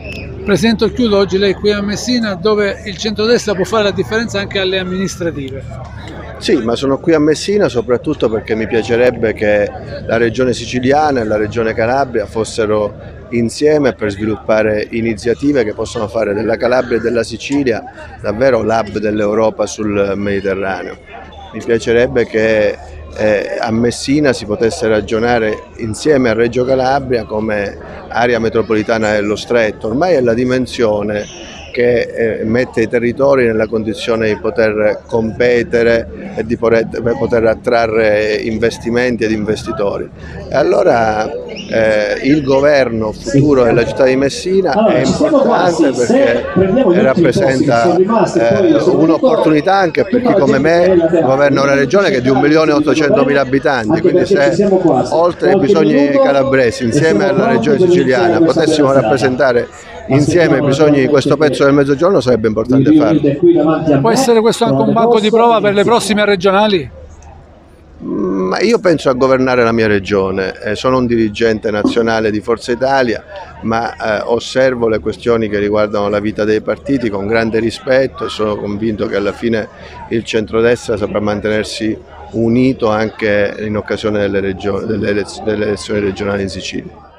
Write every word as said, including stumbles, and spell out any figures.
Presidente Occhiuto, oggi lei è qui a Messina dove il centrodestra può fare la differenza anche alle amministrative. Sì, ma sono qui a Messina soprattutto perché mi piacerebbe che la regione siciliana e la regione Calabria fossero insieme per sviluppare iniziative che possono fare della Calabria e della Sicilia davvero l'hub dell'Europa sul Mediterraneo. Mi piacerebbe che eh, a Messina si potesse ragionare insieme a Reggio Calabria come area metropolitana dello Stretto. Ormai è la dimensione che eh, mette i territori nella condizione di poter competere e di poter, poter attrarre investimenti ed investitori. E allora eh, il governo futuro della città di Messina è importante perché rappresenta eh, un'opportunità anche per chi come me governa una regione che è di un milione e ottocentomila abitanti, quindi se oltre ai bisogni calabresi insieme alla regione siciliana potessimo rappresentare insieme i bisogni di questo pezzo del Mezzogiorno sarebbe importante farlo. Può essere questo anche un banco di prova per le prossime regionali? Ma io penso a governare la mia regione, eh, sono un dirigente nazionale di Forza Italia, ma eh, osservo le questioni che riguardano la vita dei partiti con grande rispetto e sono convinto che alla fine il centrodestra saprà mantenersi unito anche in occasione delle, delle elezioni regionali in Sicilia.